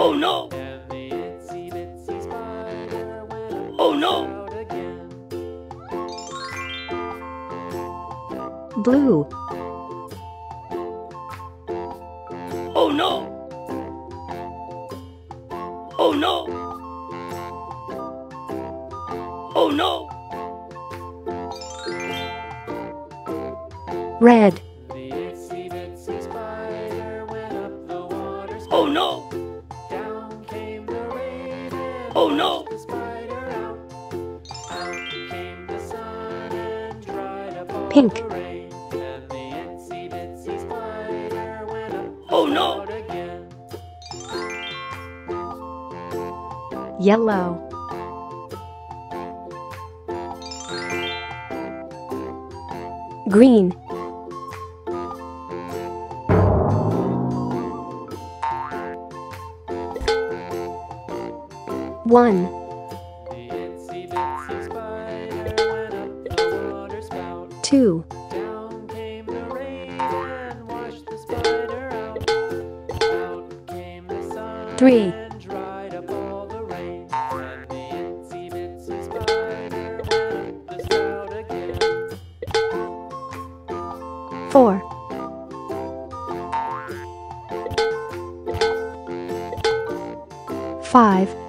Oh no! And the itsy bitsy spider went up Oh the no! spout again. Blue. Oh no! Oh no! Oh no! Red. The itsy bitsy spider went up the water spout. Oh no! Down came the rain and Oh no! washed the spider out. Out came the sun and dried up all Pink. the rain. And the itsy bitsy spider went up the Oh no! spout again. Yellow. Green. One. The itsy bitsy spider went up the water spout. Two. Down came the rain and washed the spider out. Out came the sun Three. and dried up all the rain. And the itsy bitsy spider went up the spout again. Four. Five.